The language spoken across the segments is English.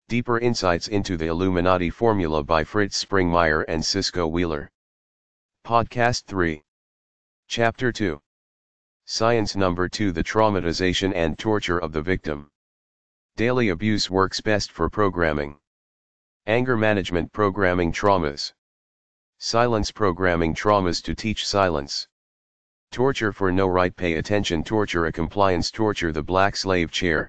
Deeper insights into the Illuminati formula by Fritz Springmeier and Cisco Wheeler. Podcast 3. Chapter 2. Science Number 2: The Traumatization and Torture of the Victim. Daily abuse works best for programming. Anger management programming traumas. Silence programming traumas to teach silence. Torture for no right pay attention torture a compliance torture the black slave chair.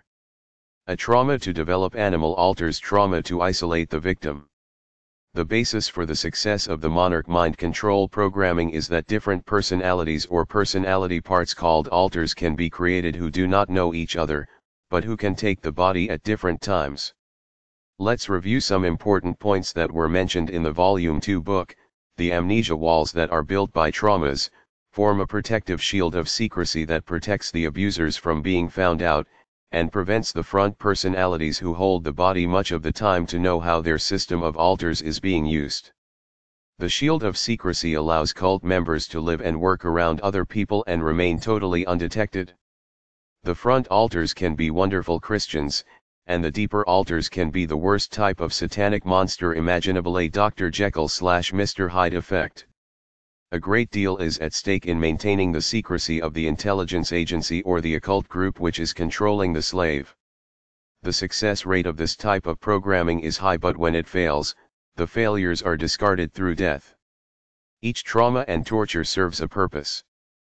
A trauma to develop animal alters trauma to isolate the victim. The basis for the success of the monarch mind control programming is that different personalities or personality parts called alters can be created who do not know each other, but who can take the body at different times. Let's review some important points that were mentioned in the Volume 2 book. The amnesia walls that are built by traumas form a protective shield of secrecy that protects the abusers from being found out, and prevents the front personalities who hold the body much of the time to know how their system of alters is being used. The shield of secrecy allows cult members to live and work around other people and remain totally undetected. The front alters can be wonderful Christians, and the deeper alters can be the worst type of satanic monster imaginable, a Dr. Jekyll/Mr. Hyde effect. A great deal is at stake in maintaining the secrecy of the intelligence agency or the occult group which is controlling the slave. The success rate of this type of programming is high, but when it fails, the failures are discarded through death. Each trauma and torture serves a purpose.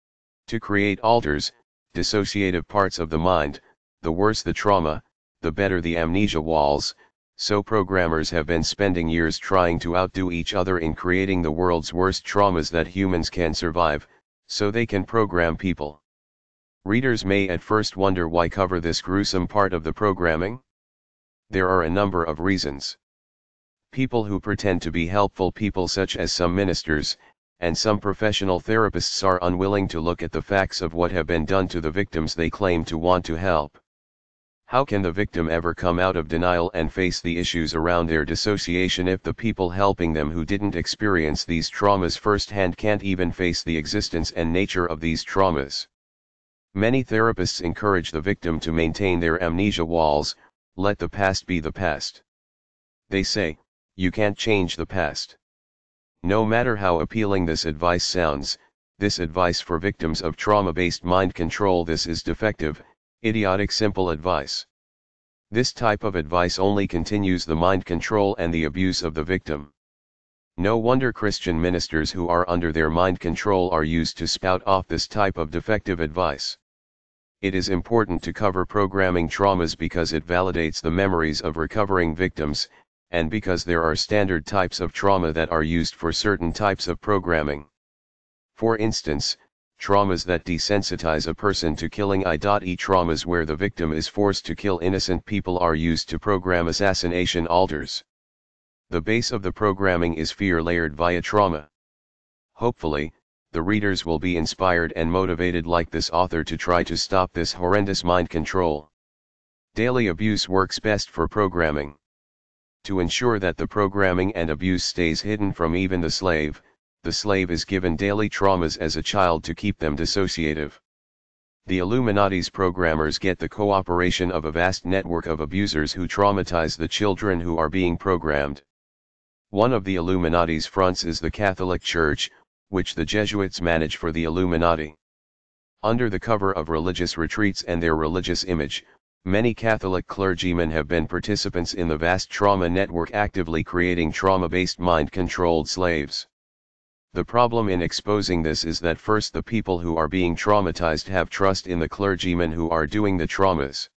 To create alters, dissociative parts of the mind. The worse the trauma, the better the amnesia walls. So programmers have been spending years trying to outdo each other in creating the world's worst traumas that humans can survive, so they can program people. Readers may at first wonder why cover this gruesome part of the programming. There are a number of reasons. People who pretend to be helpful people, such as some ministers, and some professional therapists, are unwilling to look at the facts of what have been done to the victims they claim to want to help. How can the victim ever come out of denial and face the issues around their dissociation if the people helping them who didn't experience these traumas firsthand can't even face the existence and nature of these traumas? Many therapists encourage the victim to maintain their amnesia walls. Let the past be the past. They say, you can't change the past. No matter how appealing this advice sounds, this advice for victims of trauma-based mind control, this is defective, idiotic simple advice. This type of advice only continues the mind control and the abuse of the victim. No wonder Christian ministers who are under their mind control are used to spout off this type of defective advice. It is important to cover programming traumas because it validates the memories of recovering victims, and because there are standard types of trauma that are used for certain types of programming. For instance, traumas that desensitize a person to killing, i.e. traumas where the victim is forced to kill innocent people, are used to program assassination alters. The base of the programming is fear layered via trauma. Hopefully, the readers will be inspired and motivated like this author to try to stop this horrendous mind control. Daily abuse works best for programming. To ensure that the programming and abuse stays hidden from even the slave is given daily traumas as a child to keep them dissociative. The Illuminati's programmers get the cooperation of a vast network of abusers who traumatize the children who are being programmed. One of the Illuminati's fronts is the Catholic Church, which the Jesuits manage for the Illuminati. Under the cover of religious retreats and their religious image, many Catholic clergymen have been participants in the vast trauma network, actively creating trauma-based mind-controlled slaves. The problem in exposing this is that first, the people who are being traumatized have trust in the clergymen who are doing the traumas.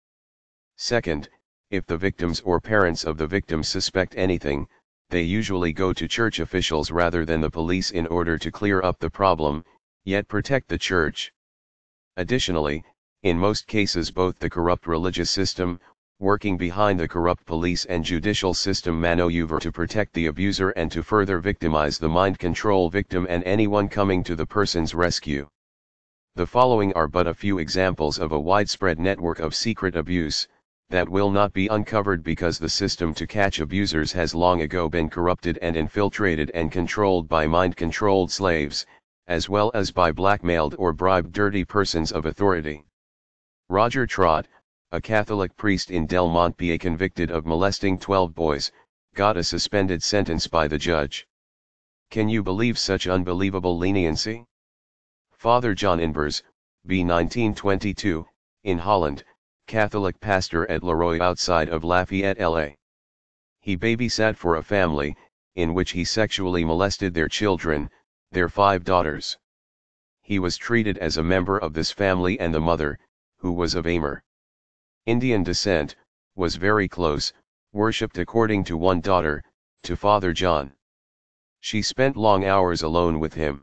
Second, if the victims or parents of the victims suspect anything, they usually go to church officials rather than the police in order to clear up the problem, yet protect the church. Additionally, in most cases both the corrupt religious system, working behind the corrupt police, and judicial system maneuver to protect the abuser and to further victimize the mind control victim and anyone coming to the person's rescue. The following are but a few examples of a widespread network of secret abuse that will not be uncovered because the system to catch abusers has long ago been corrupted and infiltrated and controlled by mind-controlled slaves, as well as by blackmailed or bribed dirty persons of authority. Roger Trott, a Catholic priest in Del Monte PA convicted of molesting 12 boys, got a suspended sentence by the judge. Can you believe such unbelievable leniency? Father John Inbers, B. 1922, in Holland, Catholic pastor at Leroy outside of Lafayette, LA. He babysat for a family, in which he sexually molested their children, their 5 daughters. He was treated as a member of this family, and the mother, who was of Amur Indian descent, was very close, worshipped according to one daughter, to Father John. She spent long hours alone with him.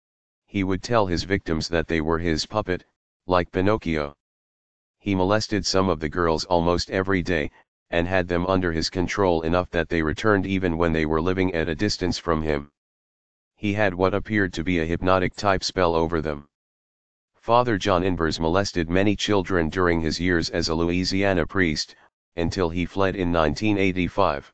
He would tell his victims that they were his puppet, like Pinocchio. He molested some of the girls almost every day, and had them under his control enough that they returned even when they were living at a distance from him. He had what appeared to be a hypnotic type spell over them. Father John Inbers molested many children during his years as a Louisiana priest, until he fled in 1985.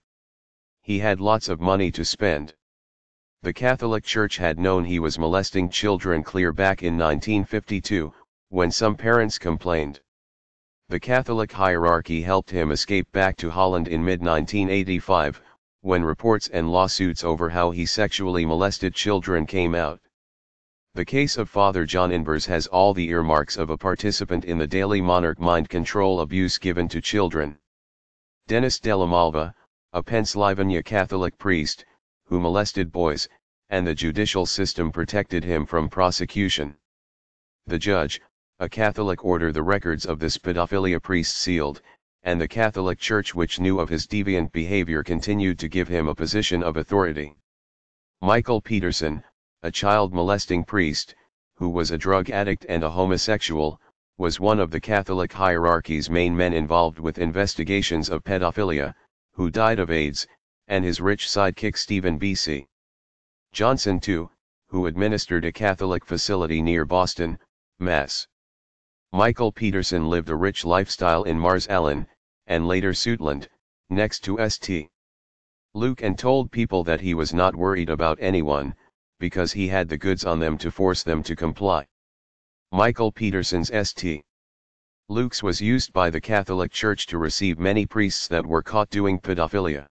He had lots of money to spend. The Catholic Church had known he was molesting children clear back in 1952, when some parents complained. The Catholic hierarchy helped him escape back to Holland in mid-1985, when reports and lawsuits over how he sexually molested children came out. The case of Father John Inbers has all the earmarks of a participant in the daily monarch mind control abuse given to children. Dennis Della Malva, a Pennsylvania Catholic priest, who molested boys, and the judicial system protected him from prosecution. The judge, a Catholic, ordered the records of this pedophilia priest sealed, and the Catholic Church, which knew of his deviant behavior, continued to give him a position of authority. Michael Peterson, a child molesting priest, who was a drug addict and a homosexual, was one of the Catholic hierarchy's main men involved with investigations of pedophilia, who died of AIDS, and his rich sidekick Stephen B.C. Johnson too, who administered a Catholic facility near Boston, Mass. Michael Peterson lived a rich lifestyle in Mars Allen, and later Suitland, next to St. Luke, and told people that he was not worried about anyone, because he had the goods on them to force them to comply. Michael Peterson's St. Luke's was used by the Catholic Church to receive many priests that were caught doing pedophilia.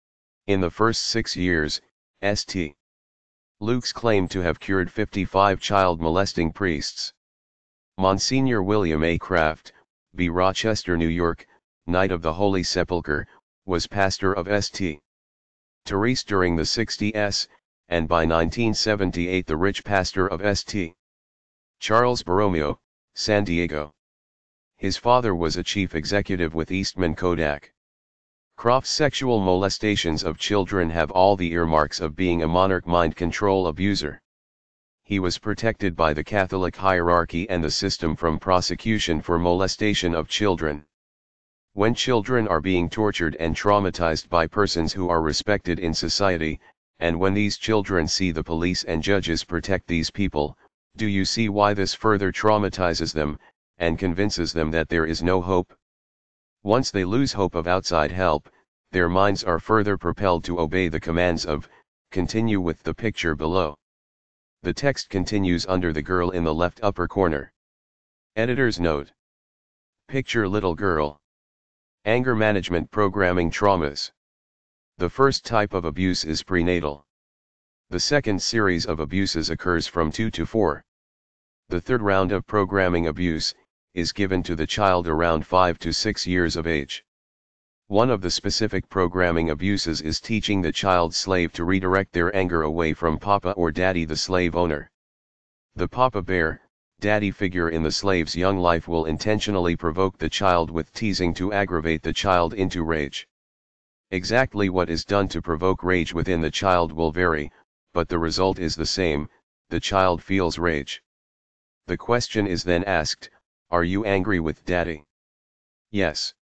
In the first 6 years, St. Luke's claimed to have cured 55 child molesting priests. Monsignor William A. Kraft, B. Rochester, New York, Knight of the Holy Sepulchre, was pastor of St. Therese during the 60s, and by 1978 the rich pastor of St. Charles Borromeo, San Diego. His father was a chief executive with Eastman Kodak. Croft's sexual molestations of children have all the earmarks of being a monarch mind control abuser. He was protected by the Catholic hierarchy and the system from prosecution for molestation of children. When children are being tortured and traumatized by persons who are respected in society, and when these children see the police and judges protect these people, do you see why this further traumatizes them, and convinces them that there is no hope? Once they lose hope of outside help, their minds are further propelled to obey the commands of, continue with the picture below. The text continues under the girl in the left upper corner. Editor's note. Picture little girl. Anger management programming traumas. The first type of abuse is prenatal. The second series of abuses occurs from 2 to 4. The third round of programming abuse is given to the child around 5 to 6 years of age. One of the specific programming abuses is teaching the child slave to redirect their anger away from Papa or Daddy, the slave owner. The Papa Bear, Daddy figure in the slave's young life will intentionally provoke the child with teasing to aggravate the child into rage. Exactly what is done to provoke rage within the child will vary, but the result is the same: the child feels rage. The question is then asked, are you angry with Daddy? Yes.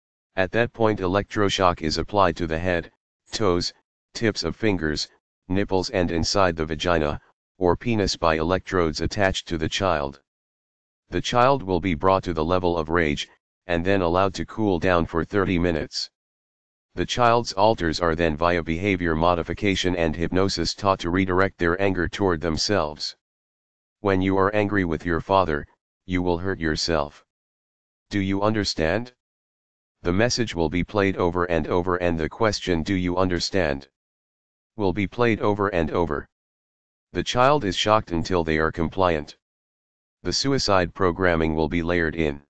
At that point electroshock is applied to the head, toes, tips of fingers, nipples and inside the vagina, or penis by electrodes attached to the child. The child will be brought to the level of rage, and then allowed to cool down for 30 minutes. The child's alters are then via behavior modification and hypnosis taught to redirect their anger toward themselves. When you are angry with your father, you will hurt yourself. Do you understand? The message will be played over and over, and the question, do you understand, will be played over and over. The child is shocked until they are compliant. The suicide programming will be layered in.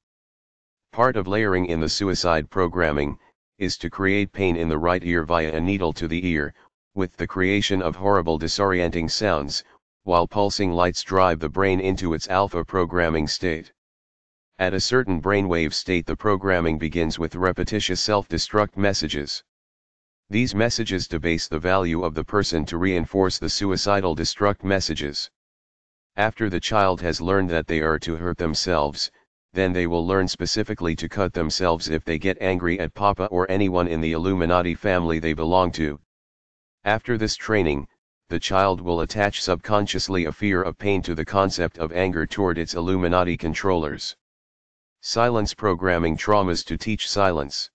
Part of layering in the suicide programming is to create pain in the right ear via a needle to the ear, with the creation of horrible disorienting sounds, while pulsing lights drive the brain into its alpha programming state. At a certain brainwave state, the programming begins with repetitious self-destruct messages. These messages debase the value of the person to reinforce the suicidal destruct messages. After the child has learned that they are to hurt themselves, then they will learn specifically to cut themselves if they get angry at Papa or anyone in the Illuminati family they belong to. After this training, the child will attach subconsciously a fear of pain to the concept of anger toward its Illuminati controllers. Silence programming traumas to teach silence.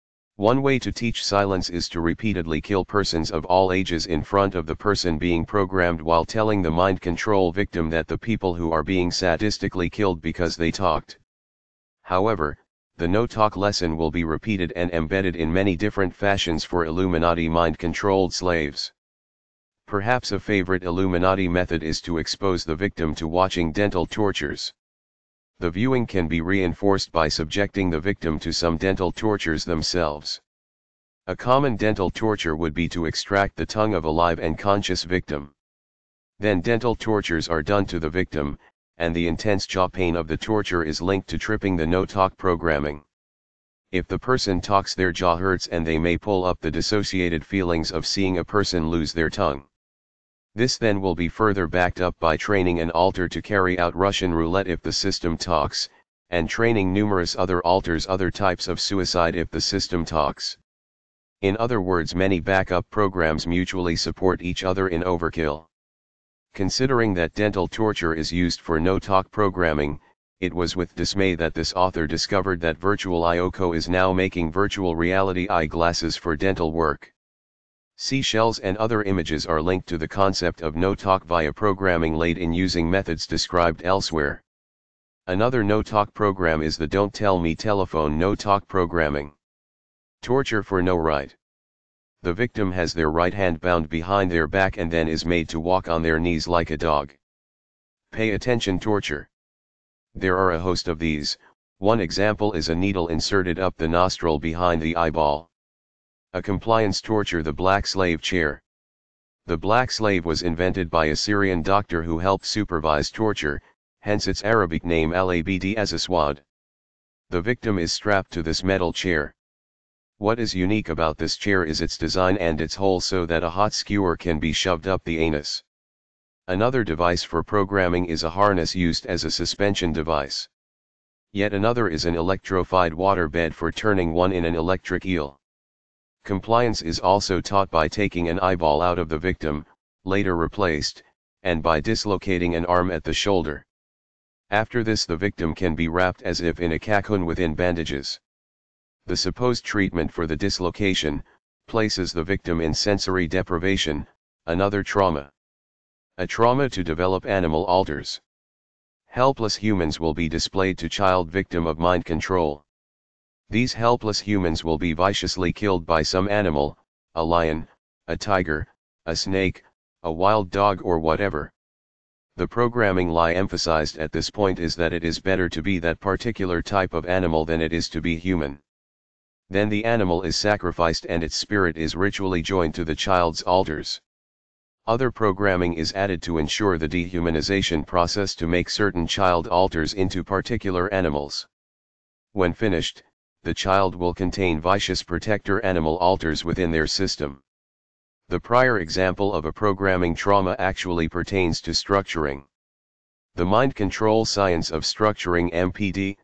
One way to teach silence is to repeatedly kill persons of all ages in front of the person being programmed, while telling the mind control victim that the people who are being sadistically killed because they talked. However, the no-talk lesson will be repeated and embedded in many different fashions for Illuminati mind-controlled slaves. Perhaps a favorite Illuminati method is to expose the victim to watching dental tortures. The viewing can be reinforced by subjecting the victim to some dental tortures themselves. A common dental torture would be to extract the tongue of a live and conscious victim. Then dental tortures are done to the victim, and the intense jaw pain of the torture is linked to tripping the no-talk programming. If the person talks, their jaw hurts and they may pull up the dissociated feelings of seeing a person lose their tongue. This then will be further backed up by training an alter to carry out Russian roulette if the system talks, and training numerous other alters other types of suicide if the system talks. In other words, many backup programs mutually support each other in overkill. Considering that dental torture is used for no-talk programming, it was with dismay that this author discovered that Virtual Ioko is now making virtual reality eyeglasses for dental work. Seashells and other images are linked to the concept of no-talk via programming laid in using methods described elsewhere. Another no-talk program is the Don't Tell Me telephone no-talk programming. Torture for no right. The victim has their right hand bound behind their back and then is made to walk on their knees like a dog. Pay attention torture. There are a host of these. One example is a needle inserted up the nostril behind the eyeball. A compliance torture, the black slave chair. The black slave was invented by a Syrian doctor who helped supervise torture, hence its Arabic name al-Abd as-Aswad. The victim is strapped to this metal chair. What is unique about this chair is its design and its hole so that a hot skewer can be shoved up the anus. Another device for programming is a harness used as a suspension device. Yet another is an electrified water bed for turning one in an electric eel. Compliance is also taught by taking an eyeball out of the victim, later replaced, and by dislocating an arm at the shoulder. After this, the victim can be wrapped as if in a cocoon within bandages. The supposed treatment for the dislocation places the victim in sensory deprivation, another trauma. A trauma to develop animal alters. Helpless humans will be displayed to child victim of mind control. These helpless humans will be viciously killed by some animal, a lion, a tiger, a snake, a wild dog or whatever. The programming lie emphasized at this point is that it is better to be that particular type of animal than it is to be human. Then the animal is sacrificed and its spirit is ritually joined to the child's altars. Other programming is added to ensure the dehumanization process to make certain child altars into particular animals. When finished, the child will contain vicious protector animal alters within their system. The prior example of a programming trauma actually pertains to structuring. The mind control science of structuring (MPD)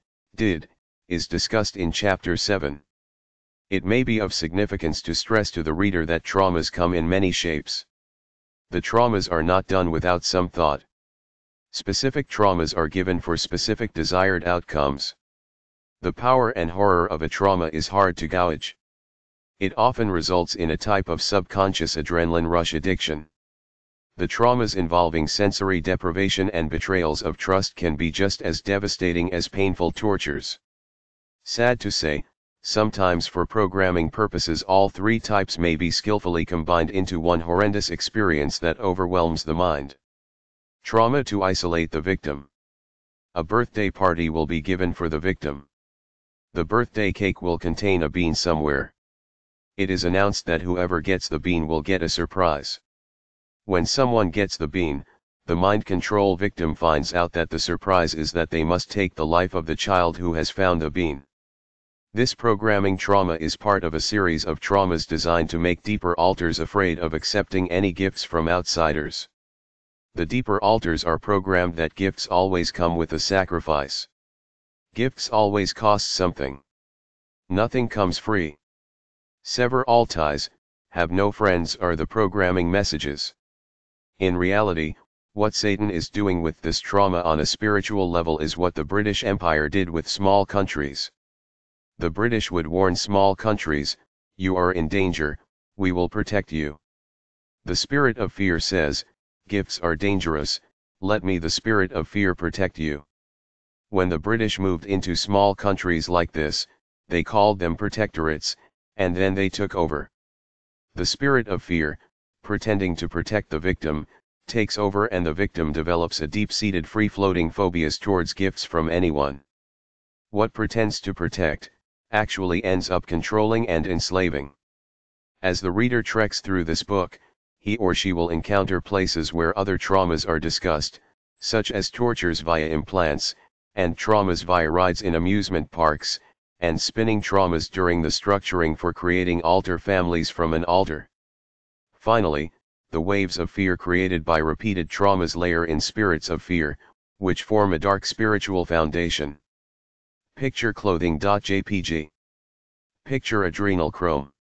is discussed in Chapter 7. It may be of significance to stress to the reader that traumas come in many shapes. The traumas are not done without some thought. Specific traumas are given for specific desired outcomes. The power and horror of a trauma is hard to gauge. It often results in a type of subconscious adrenaline rush addiction. The traumas involving sensory deprivation and betrayals of trust can be just as devastating as painful tortures. Sad to say, sometimes for programming purposes all three types may be skillfully combined into one horrendous experience that overwhelms the mind. Trauma to isolate the victim. A birthday party will be given for the victim. The birthday cake will contain a bean somewhere. It is announced that whoever gets the bean will get a surprise. When someone gets the bean, the mind control victim finds out that the surprise is that they must take the life of the child who has found the bean. This programming trauma is part of a series of traumas designed to make deeper alters afraid of accepting any gifts from outsiders. The deeper alters are programmed that gifts always come with a sacrifice. Gifts always cost something. Nothing comes free. Sever all ties, have no friends are the programming messages. In reality, what Satan is doing with this trauma on a spiritual level is what the British Empire did with small countries. The British would warn small countries, "You are in danger, we will protect you." The spirit of fear says, "Gifts are dangerous, let me the spirit of fear protect you." When the British moved into small countries like this, they called them protectorates, and then they took over. The spirit of fear, pretending to protect the victim, takes over and the victim develops a deep-seated free-floating phobias towards gifts from anyone. What pretends to protect, actually ends up controlling and enslaving. As the reader treks through this book, he or she will encounter places where other traumas are discussed, such as tortures via implants, and traumas via rides in amusement parks, and spinning traumas during the structuring for creating altar families from an altar. Finally, the waves of fear created by repeated traumas layer in spirits of fear, which form a dark spiritual foundation. Picture clothing.jpg. Picture adrenochrome.